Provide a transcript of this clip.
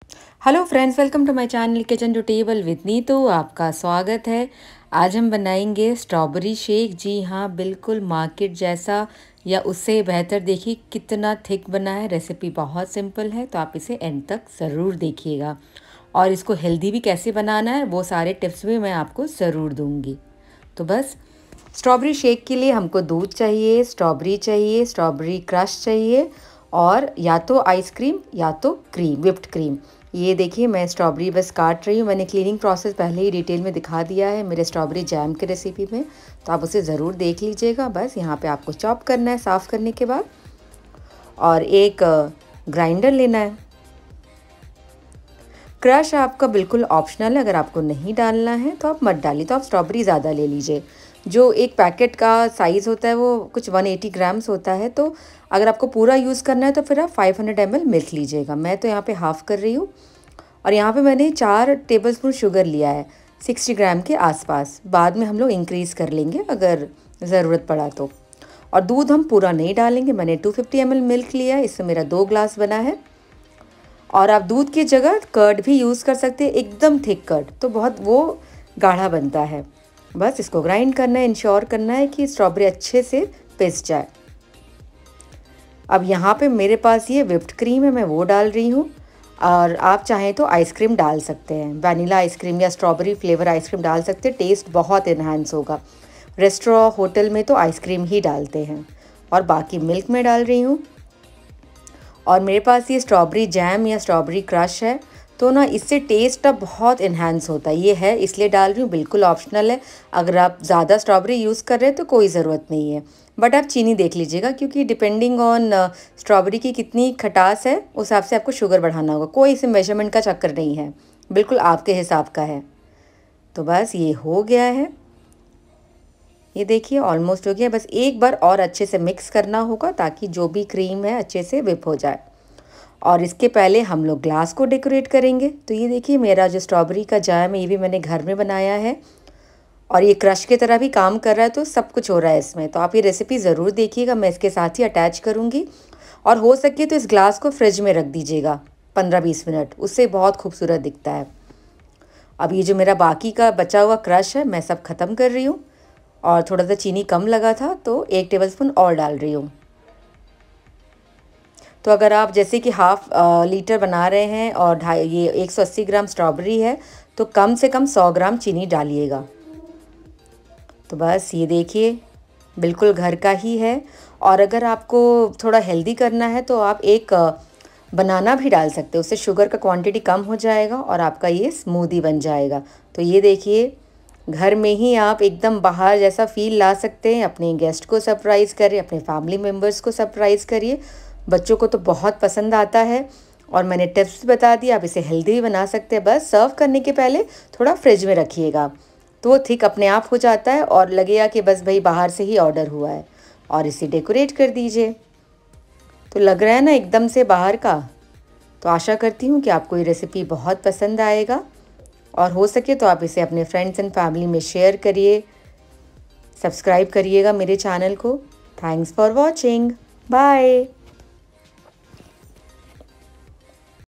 Hello friends, welcome to my channel kitchen to table with Neetu. आपका स्वागत है। आज हम बनाएंगे स्ट्रॉबेरी शेक। जी हाँ, बिल्कुल मार्केट जैसा या उससे बेहतर। देखिए कितना थिक बना है। रेसिपी बहुत सिंपल है, तो आप इसे एंड तक ज़रूर देखिएगा। और इसको हेल्दी भी कैसे बनाना है वो सारे टिप्स भी मैं आपको ज़रूर दूँगी। तो बस स्ट्रॉबेरी शेक के लिए हमको दूध चाहिए, स्ट्रॉबेरी क्रश चाहिए और या तो आइसक्रीम या तो क्रीम, व्हिप्ड क्रीम। ये देखिए मैं स्ट्रॉबेरी बस काट रही हूँ। मैंने क्लीनिंग प्रोसेस पहले ही डिटेल में दिखा दिया है मेरे स्ट्रॉबेरी जैम की रेसिपी में, तो आप उसे ज़रूर देख लीजिएगा। बस यहाँ पे आपको चॉप करना है साफ़ करने के बाद, और एक ग्राइंडर लेना है। क्रश आपका बिल्कुल ऑप्शनल है, अगर आपको नहीं डालना है तो आप मत डालिए। तो आप स्ट्रॉबेरी ज़्यादा ले लीजिए। जो एक पैकेट का साइज़ होता है वो कुछ 180 ग्राम्स होता है, तो अगर आपको पूरा यूज़ करना है तो फिर आप 500 ml मिल्क लीजिएगा। मैं तो यहाँ पे हाफ़ कर रही हूँ। और यहाँ पे मैंने 4 टेबलस्पून शुगर लिया है, 60 ग्राम के आसपास। बाद में हम लोग इंक्रीज़ कर लेंगे अगर ज़रूरत पड़ा तो। और दूध हम पूरा नहीं डालेंगे। मैंने 250 ml मिल्क लिया है, इससे मेरा 2 ग्लास बना है। और आप दूध की जगह कर्ड भी यूज़ कर सकते हैं, एकदम थिक कर्ड, तो बहुत वो गाढ़ा बनता है। बस इसको ग्राइंड करना है, इंश्योर करना है कि स्ट्रॉबेरी अच्छे से पिस जाए। अब यहाँ पे मेरे पास ये व्हिप्ड क्रीम है, मैं वो डाल रही हूँ। और आप चाहें तो आइसक्रीम डाल सकते हैं, वनीला आइसक्रीम या स्ट्रॉबेरी फ्लेवर आइसक्रीम डाल सकते हैं, टेस्ट बहुत इन्हांस होगा। रेस्टोरेंट होटल में तो आइसक्रीम ही डालते हैं। और बाकी मिल्क में डाल रही हूँ। और मेरे पास ये स्ट्रॉबेरी जैम या स्ट्रॉबेरी क्रश है, तो ना इससे टेस्ट अब बहुत इन्हांस होता है। ये है इसलिए डाल रही हूँ, बिल्कुल ऑप्शनल है। अगर आप ज़्यादा स्ट्रॉबेरी यूज़ कर रहे हैं तो कोई ज़रूरत नहीं है, बट आप चीनी देख लीजिएगा, क्योंकि डिपेंडिंग ऑन स्ट्रॉबेरी की कितनी खटास है उस हिसाब से आपको शुगर बढ़ाना होगा। कोई इसे मेजरमेंट का चक्कर नहीं है, बिल्कुल आपके हिसाब का है। तो बस ये हो गया है, ये देखिए ऑलमोस्ट हो गया। बस एक बार और अच्छे से मिक्स करना होगा ताकि जो भी क्रीम है अच्छे से व्हिप हो जाए। और इसके पहले हम लोग ग्लास को डेकोरेट करेंगे। तो ये देखिए मेरा जो स्ट्रॉबेरी का जैम है ये भी मैंने घर में बनाया है, और ये क्रश की तरह भी काम कर रहा है, तो सब कुछ हो रहा है इसमें। तो आप ये रेसिपी ज़रूर देखिएगा, मैं इसके साथ ही अटैच करूँगी। और हो सके तो इस ग्लास को फ्रिज में रख दीजिएगा 15-20 मिनट, उससे बहुत खूबसूरत दिखता है। अब ये जो मेरा बाकी का बचा हुआ क्रश है मैं सब ख़त्म कर रही हूँ। और थोड़ा सा चीनी कम लगा था तो 1 टेबलस्पून और डाल रही हूँ। तो अगर आप जैसे कि हाफ़ लीटर बना रहे हैं और ढाई ये 180 ग्राम स्ट्रॉबेरी है, तो कम से कम 100 ग्राम चीनी डालिएगा। तो बस ये देखिए बिल्कुल घर का ही है। और अगर आपको थोड़ा हेल्दी करना है तो आप एक बनाना भी डाल सकते हो, उससे शुगर का क्वांटिटी कम हो जाएगा और आपका ये स्मूदी बन जाएगा। तो ये देखिए घर में ही आप एकदम बाहर जैसा फ़ील ला सकते हैं। अपने गेस्ट को सरप्राइज़ करिए, अपने फैमिली मेम्बर्स को सरप्राइज़ करिए। बच्चों को तो बहुत पसंद आता है। और मैंने टिप्स बता दिया, आप इसे हेल्दी भी बना सकते हैं। बस सर्व करने के पहले थोड़ा फ्रिज में रखिएगा, तो वो थिक अपने आप हो जाता है और लगेगा कि बस भाई बाहर से ही ऑर्डर हुआ है। और इसे डेकोरेट कर दीजिए, तो लग रहा है ना एकदम से बाहर का। तो आशा करती हूँ कि आपको ये रेसिपी बहुत पसंद आएगा, और हो सके तो आप इसे अपने फ्रेंड्स एंड फैमिली में शेयर करिए। सब्सक्राइब करिएगा मेरे चैनल को। Thanks for watching. बाय।